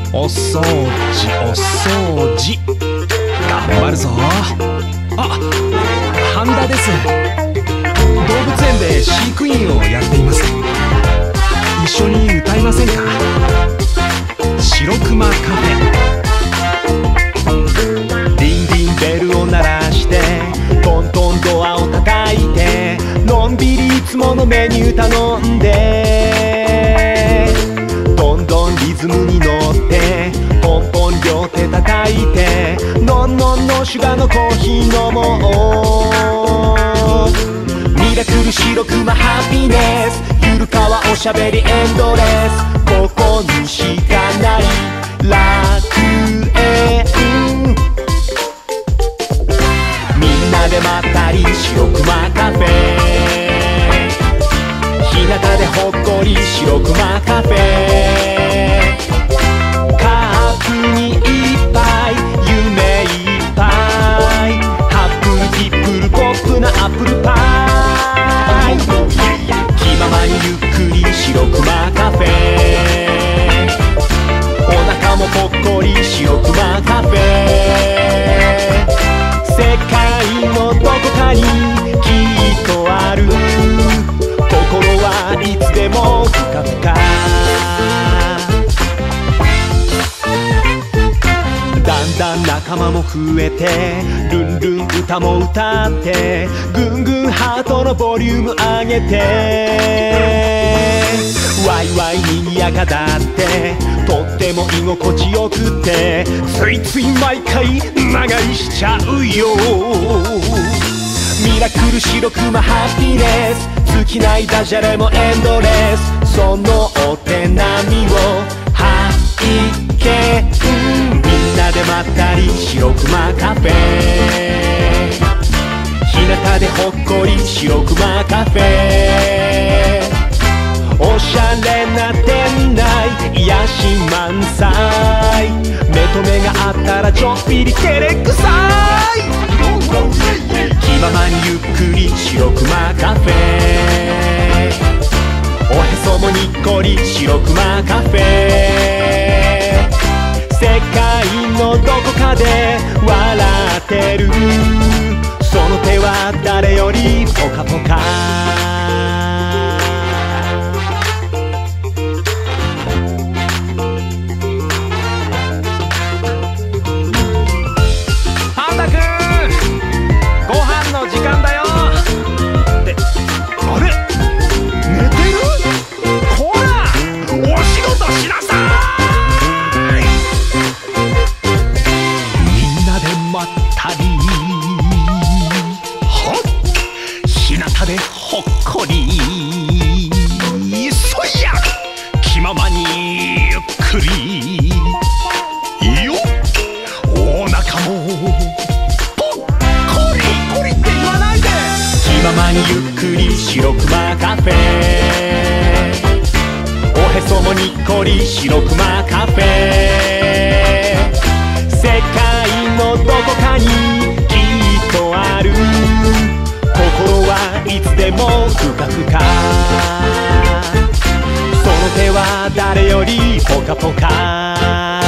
お掃除お掃除頑張るぞ。あ、半田です。動物園で飼育員をやっています。一緒に歌いませんか？白熊カフェ。リンリンベルを鳴らしてトントンドアを叩いてのんびりいつものメニュー頼んでどんどんリズムに乗ってポンポン両手叩いてのんのんのシュガーのコーヒー飲もう。ミラクル白熊ハピネスゆるかわおしゃべりエンドレスここにしかない楽園みんなでまったり白熊カフェ日向でほっこり白熊カフェカップにいっぱい夢いっぱいハップルティップルポップなアップルパイ気ままにゆっくり白熊カフェお腹もぽっこり白熊カフェ世界のどこかにきっとある心はいつでもふかふかだんだん仲間も増えてルンルン歌も歌ってぐんぐんハートのボリューム上げてワイワイにぎやかだってとっても居心地よくってついつい毎回長居しちゃうよ。ミラクル白熊ハピネス尽きないダジャレもエンドレスそのお手並みを拝見みんなでまったり白熊カフェ日向でほっこり白熊カフェおしゃれな店内癒し満載目と目があったらちょっぴり照れくさい気ままにゆっくり白熊カフェおへそもにっこり白熊カフェ世界のどこかで笑ってるその手は誰よりポカポカ時間だよってあれ寝てる？こらお仕事しなさい。みんなでまったりほっ日向でほっこりそいや気ままにゆっくりよお腹も気ままにゆっくり白熊カフェおへそもにっこり白熊カフェ世界のどこかにきっとある心はいつでもふかふかその手は誰よりポカポカ